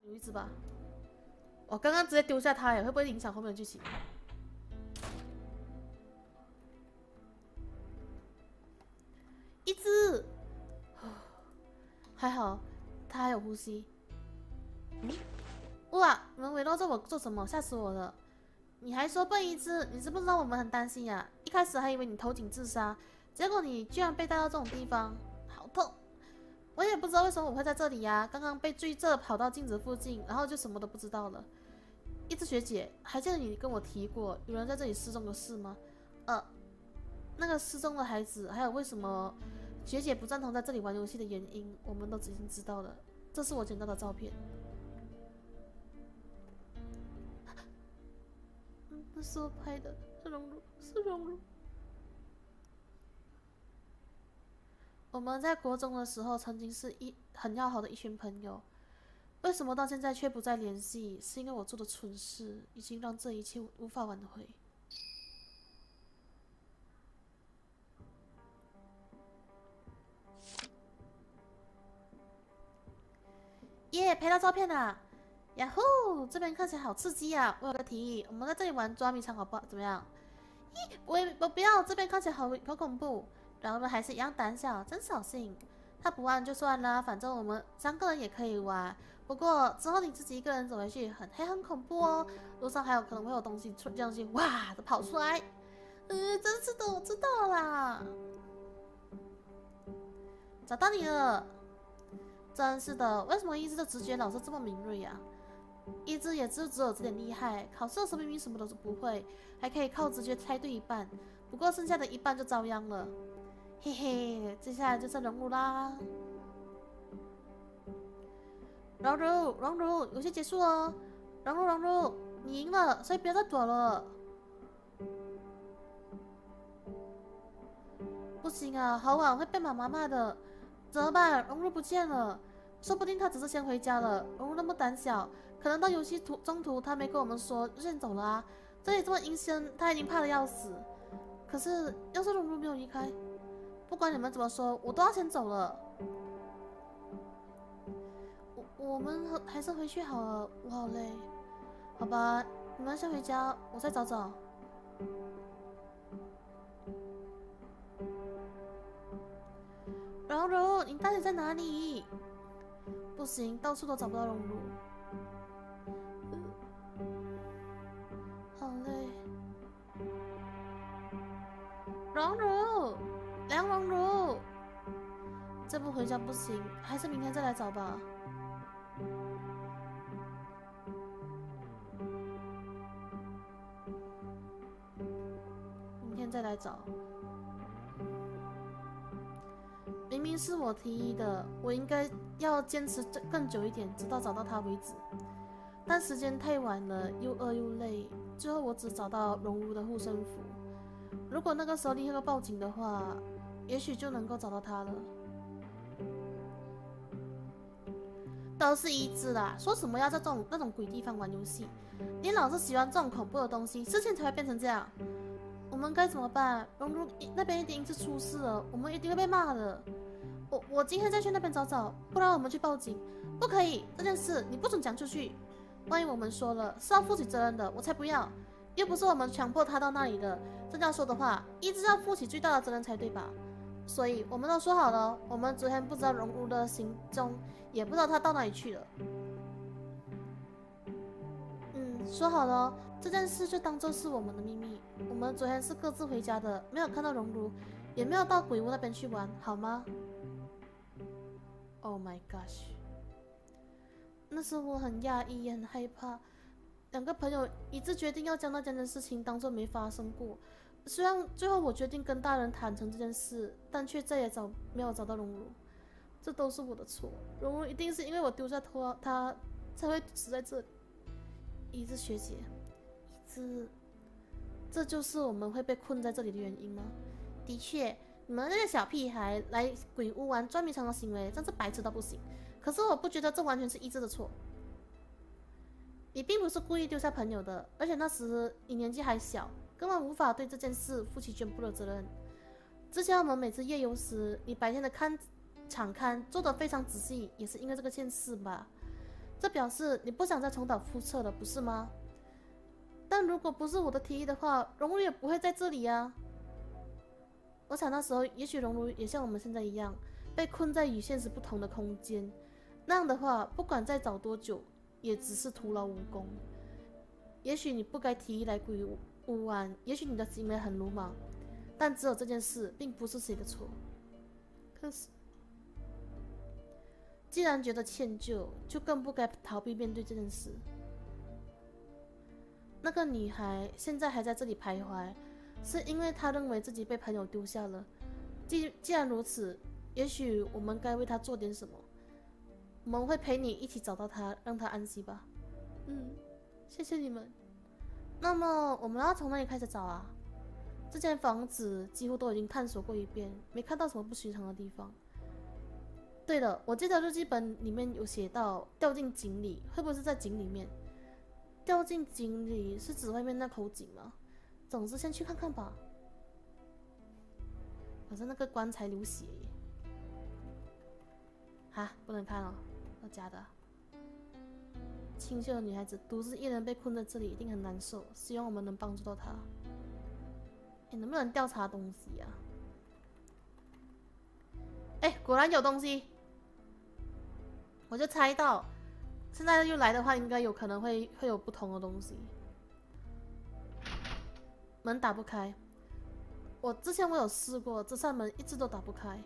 有一只吧。我刚刚直接丢下它，会不会影响后面的剧情？一只，还好，它还有呼吸。哇！你们围绕着我做什么？吓死我了！你还说笨一只，你知不知道我们很担心呀？一开始还以为你投井自杀，结果你居然被带到这种地方，好痛！我也不知道为什么我会在这里呀。刚刚被追着跑到镜子附近，然后就什么都不知道了。一只学姐，还记得你跟我提过有人在这里失踪的事吗？那个失踪的孩子，还有为什么学姐不赞同在这里玩游戏的原因，我们都已经知道了。这是我捡到的照片。那是我拍的，是荣辱，是荣辱。我们在国中的时候曾经是很要好的一群朋友，为什么到现在却不再联系？是因为我做的蠢事已经让这一切无法挽回。耶，拍到照片啦！呀呼，这边看起来好刺激啊！我有个提议，我们在这里玩抓迷藏好不好？怎么样？咦，我不要，这边看起来好恐怖。然后呢，还是一样胆小，真扫兴。他不玩就算了，反正我们3个人也可以玩。不过之后你自己一个人走回去，很黑很恐怖哦。路上还有可能会有东西哇的跑出来。真是的，我知道啦。找到你了。真是的，为什么一只的直觉老是这么敏锐呀？一只也只有这点厉害，考试的时候明明什么都不会，还可以靠直觉猜对一半，不过剩下的一半就遭殃了。嘿嘿，接下来就剩人物啦。荣辱，游戏结束了。荣辱，你赢了，所以不要再躲了。不行啊，好晚会被妈妈骂的。怎么办？荣辱不见了，说不定他只是先回家了。荣辱那么胆小，可能到游戏中途他没跟我们说就先走了啊。这里这么阴森，他已经怕得要死。可是要是荣辱没有离开，不管你们怎么说，我都要先走了。我们还是回去好了，我好累。好吧，你们先回家，我再找找。荣辱，你到底在哪里？不行，到处都找不到荣辱。好累。荣辱，梁荣辱，这不回家不行，还是明天再来找吧。明天再来找。明明是我提议的，我应该要坚持更久一点，直到找到他为止。但时间太晚了，又饿又累，最后我只找到荣辱的护身符。如果那个时候立刻报警的话，也许就能够找到他了。都是一只啦，说什么要在那种鬼地方玩游戏？你老是喜欢这种恐怖的东西，事情才会变成这样。我们该怎么办？荣辱那边一定是出事了，我们一定会被骂的。我今天再去那边找找，不然我们去报警。不可以，这件事你不准讲出去。万一我们说了，是要负起责任的，我才不要。又不是我们强迫他到那里的。这样说的话，一直要负起最大的责任才对吧？所以我们都说好了，我们昨天不知道荣辱的行踪，也不知道他到哪里去了。说好了，这件事就当做是我们的秘密。我们昨天是各自回家的，没有看到荣辱，也没有到鬼屋那边去玩，好吗？ Oh my gosh！ 那时我很压抑，也很害怕。2个朋友一致决定要将那件事情当作没发生过。虽然最后我决定跟大人坦诚这件事，但却再也没有找到荣辱。这都是我的错，荣辱一定是因为我丢下他才会死在这里。一只学姐，这就是我们会被困在这里的原因吗？的确，你们那些小屁孩来鬼屋玩捉迷藏的行为，真是白痴到不行。可是我不觉得这完全是一只的错。你并不是故意丢下朋友的，而且那时你年纪还小，根本无法对这件事负起全部的责任。之前我们每次夜游时，你白天的场勘做得非常仔细，也是因为这件事吧？ 这表示你不想再重蹈覆辙了，不是吗？但如果不是我的提议的话，熔炉也不会在这里啊。我想那时候，也许熔炉也像我们现在一样，被困在与现实不同的空间。那样的话，不管再找多久，也只是徒劳无功。也许你不该提议来鬼屋玩，也许你的行为很鲁莽，但只有这件事，并不是谁的错。可是，既然觉得歉疚，就更不该逃避面对这件事。那个女孩现在还在这里徘徊，是因为她认为自己被朋友丢下了。既然如此，也许我们该为她做点什么。我们会陪你一起找到她，让她安息吧。谢谢你们。那么我们要从哪里开始找啊？这间房子几乎都已经探索过一遍，没看到什么不寻常的地方。对了，我记得日记本里面有写到掉进井里，会不会是在井里面？掉进井里是指外面那口井吗？总之先去看看吧。可是那个棺材流血耶。哈，不能看哦，那假的。清秀的女孩子独自一人被困在这里，一定很难受。希望我们能帮助到她。能不能调查东西啊？果然有东西。我就猜到。现在又来的话，应该有可能会有不同的东西。门打不开，之前我有试过，这扇门一直都打不开。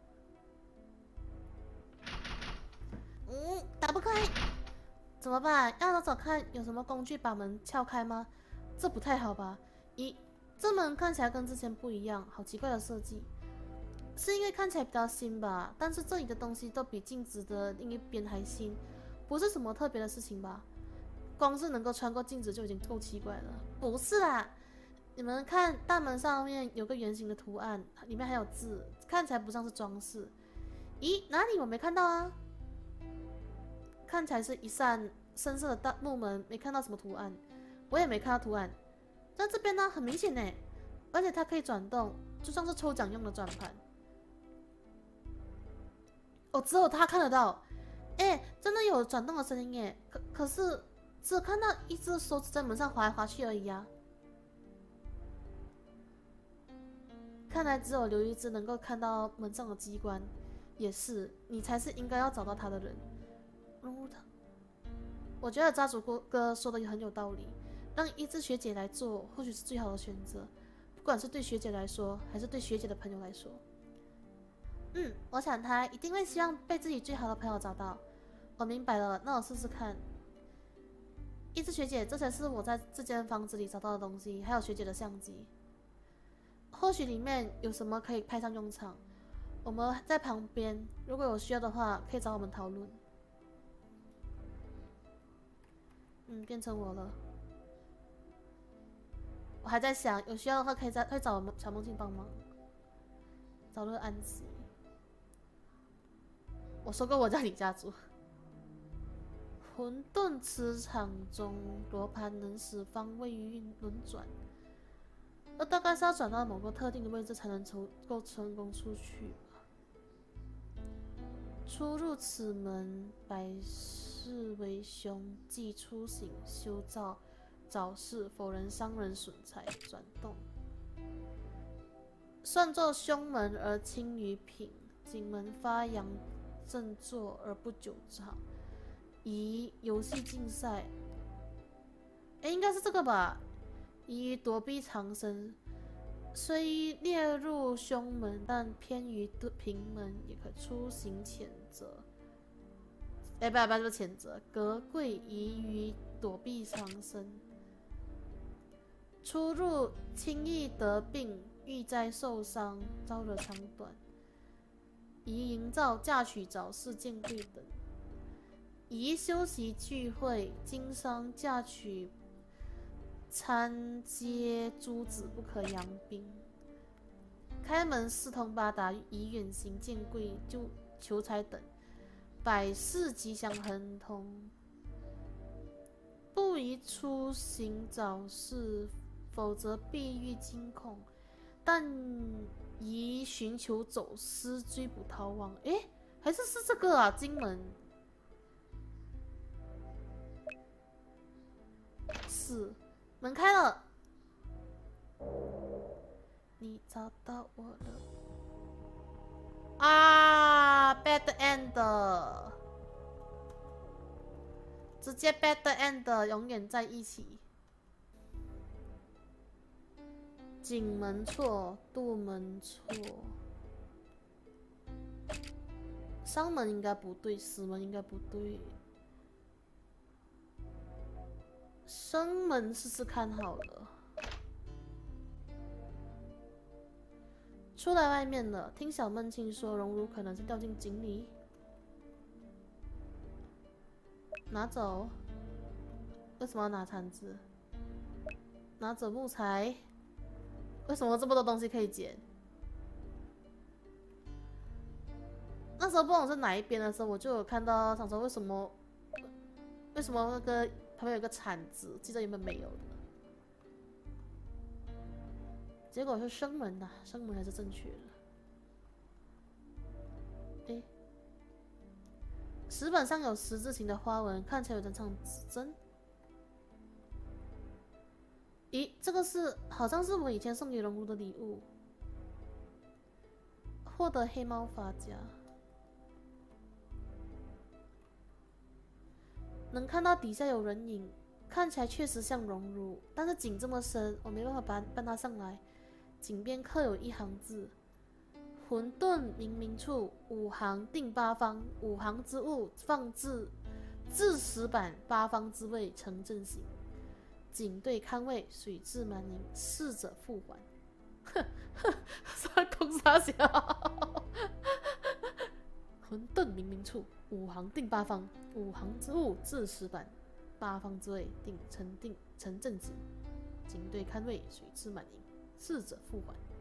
打不开，怎么办？要找找看有什么工具把门撬开吗？这不太好吧？咦，这门看起来跟之前不一样，好奇怪的设计。是因为看起来比较新吧？但是这里的东西都比镜子的另一边还新。不是什么特别的事情吧？光是能够穿过镜子就已经够奇怪了。不是啦，你们看大门上面有个圆形的图案，里面还有字，看起来不像是装饰。咦，哪里？我没看到啊。看起来是一扇深色的大木门，没看到什么图案。我也没看到图案。但这边呢，很明显呢，而且它可以转动，就像是抽奖用的转盘。只有他看得到。真的有转动的声音耶！可是只看到一只手指在门上滑来滑去而已啊。看来只有刘一只能够看到门上的机关。也是，你才是应该要找到他的人。我觉得家主哥说的也很有道理，让一只学姐来做，或许是最好的选择。不管是对学姐来说，还是对学姐的朋友来说。我想他一定会希望被自己最好的朋友找到。我明白了，那我试试看。一只学姐，这才是我在这间房子里找到的东西，还有学姐的相机。或许里面有什么可以派上用场。我们在旁边，如果有需要的话，可以找我们讨论。变成我了。我还在想，有需要的话可以找我们小梦境帮忙，早日安息。我说过我叫李家族。混沌磁场中，罗盘能使方位轮转，而大概是要转到某个特定的位置才能够成功出去吧。出入此门，百事为凶，即出行、修造、找事，否人、伤人、损财、转动。算作凶门而轻于品，景门发扬振作而不久长。宜游戏竞赛，应该是这个吧？宜躲避藏身，虽列入凶门，但偏于平门，也可出行谴责。不是谴责，格贵宜于躲避藏身。出入轻易得病，遇灾受伤，招惹长短。宜营造嫁娶、早逝、见贵等。宜休息聚会、经商、嫁娶、参接诸子，不可扬兵。开门四通八达，宜远行、见贵、就求财等。百事吉祥亨通，不宜出行早逝，否则必遇惊恐。但宜寻求走失，追捕逃亡。还是这个啊，金门。 死！门开了，你找到我了啊 ！Bad end， 直接 bad end， 永远在一起。井门错，杜门错，伤门应该不对，死门应该不对。生门试试看好了。出来外面了，听小闷青说荣辱可能是掉进井里。拿走。为什么要拿铲子？拿走木材。为什么这么多东西可以捡？那时候不懂是哪一边的时候，我就有看到，想说为什么那个旁边有个铲子，记得原本没有的。结果是生门呐、生门还是正确的。诶，石板上有十字形的花纹，看起来有点像指针。咦，这个是好像是我以前送给荣辱的礼物，获得黑猫发夹。能看到底下有人影，看起来确实像荣辱，但是井这么深，我没办法搬它上来。井边刻有一行字：混沌冥冥处，五行定八方，五行之物放置石板，八方之位成正形。井对堪位，水至满盈，逝者复还。哼哼，三公傻小。混沌冥冥处，五行定八方，五行之物置石板，八方之位成正形。井对堪位，水至满盈，逝者复还。